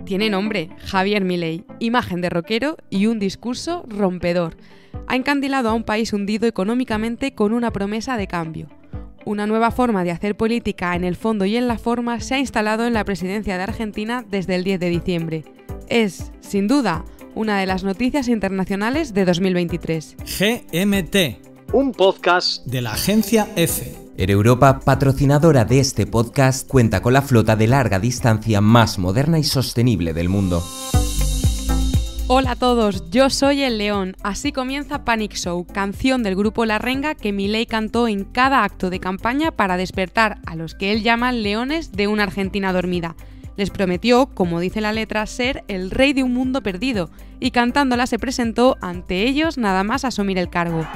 Tiene nombre, Javier Milei, imagen de rockero y un discurso rompedor. Ha encandilado a un país hundido económicamente con una promesa de cambio. Una nueva forma de hacer política en el fondo y en la forma se ha instalado en la presidencia de Argentina desde el 10 de diciembre. Es, sin duda, una de las noticias internacionales de 2023. GMT, un podcast de la agencia EFE. Ereuropa, patrocinadora de este podcast, cuenta con la flota de larga distancia más moderna y sostenible del mundo. Hola a todos, yo soy El León. Así comienza Panic Show, canción del grupo La Renga que Milei cantó en cada acto de campaña para despertar a los que él llama leones de una Argentina dormida. Les prometió, como dice la letra, ser el rey de un mundo perdido y cantándola se presentó ante ellos nada más asumir el cargo.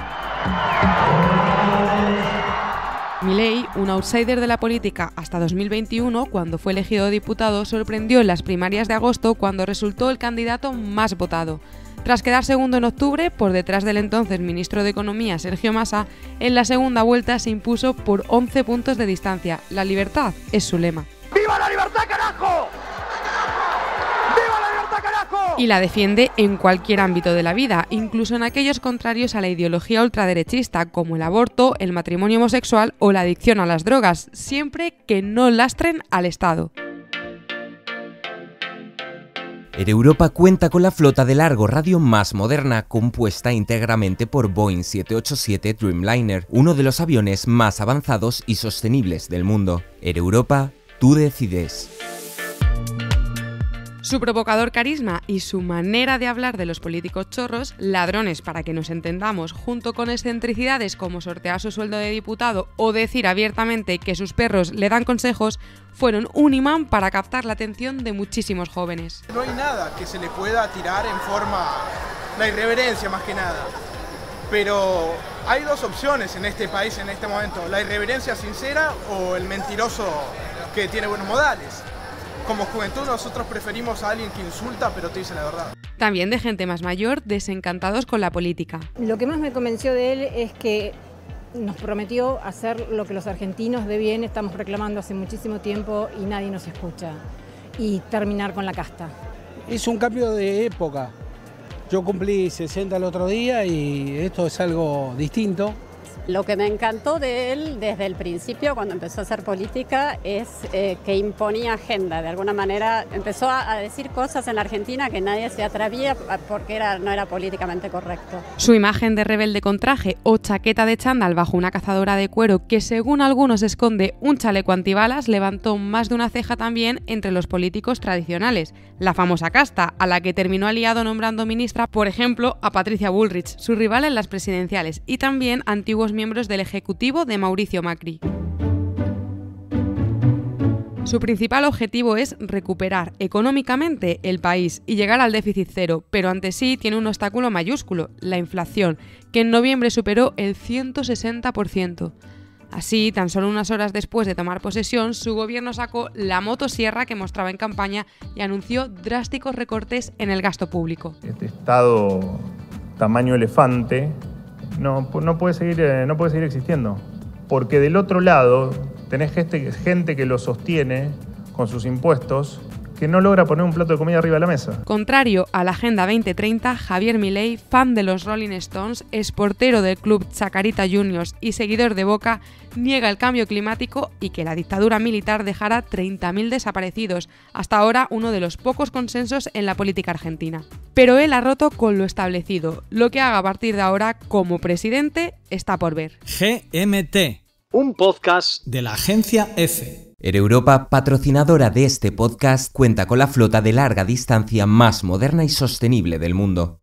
Milei, un outsider de la política hasta 2021, cuando fue elegido diputado, sorprendió en las primarias de agosto cuando resultó el candidato más votado. Tras quedar segundo en octubre, por detrás del entonces ministro de Economía, Sergio Massa, en la segunda vuelta se impuso por 11 puntos de distancia. La libertad es su lema. ¡Viva la libertad, carajo! ¡Viva la libertad, carajo! Y la defiende en cualquier ámbito de la vida, incluso en aquellos contrarios a la ideología ultraderechista, como el aborto, el matrimonio homosexual o la adicción a las drogas, siempre que no lastren al Estado. Ereuropa cuenta con la flota de largo radio más moderna, compuesta íntegramente por Boeing 787 Dreamliner, uno de los aviones más avanzados y sostenibles del mundo. Ereuropa, tú decides. Su provocador carisma y su manera de hablar de los políticos chorros, ladrones para que nos entendamos, junto con excentricidades como sortear su sueldo de diputado o decir abiertamente que sus perros le dan consejos, fueron un imán para captar la atención de muchísimos jóvenes. No hay nada que se le pueda tirar en forma, la irreverencia más que nada, pero hay dos opciones en este país en este momento, la irreverencia sincera o el mentiroso que tiene buenos modales. Como juventud nosotros preferimos a alguien que insulta pero te dice la verdad. También de gente más mayor, desencantados con la política. Lo que más me convenció de él es que nos prometió hacer lo que los argentinos de bien estamos reclamando hace muchísimo tiempo y nadie nos escucha, y terminar con la casta. Es un cambio de época. Yo cumplí 60 el otro día y esto es algo distinto. Lo que me encantó de él desde el principio, cuando empezó a hacer política, es que imponía agenda. De alguna manera empezó a decir cosas en la Argentina que nadie se atrevía porque no era políticamente correcto. Su imagen de rebelde con traje o chaqueta de chándal bajo una cazadora de cuero que según algunos esconde un chaleco antibalas levantó más de una ceja también entre los políticos tradicionales. La famosa casta, a la que terminó aliado nombrando ministra, por ejemplo, a Patricia Bullrich, su rival en las presidenciales, y también antiguos miembros del ejecutivo de Mauricio Macri. Su principal objetivo es recuperar económicamente el país y llegar al déficit cero, pero ante sí tiene un obstáculo mayúsculo, la inflación, que en noviembre superó el 160%. Así, tan solo unas horas después de tomar posesión, su gobierno sacó la motosierra que mostraba en campaña y anunció drásticos recortes en el gasto público. Este Estado tamaño elefante no puede seguir existiendo, porque del otro lado tenés gente que lo sostiene con sus impuestos, que no logra poner un plato de comida arriba de la mesa. Contrario a la Agenda 2030, Javier Milei, fan de los Rolling Stones, exportero del club Chacarita Juniors y seguidor de Boca, niega el cambio climático y que la dictadura militar dejará 30.000 desaparecidos, hasta ahora uno de los pocos consensos en la política argentina. Pero él ha roto con lo establecido. Lo que haga a partir de ahora como presidente está por ver. GMT, un podcast de la agencia EFE. Ereuropa, patrocinadora de este podcast, cuenta con la flota de larga distancia más moderna y sostenible del mundo.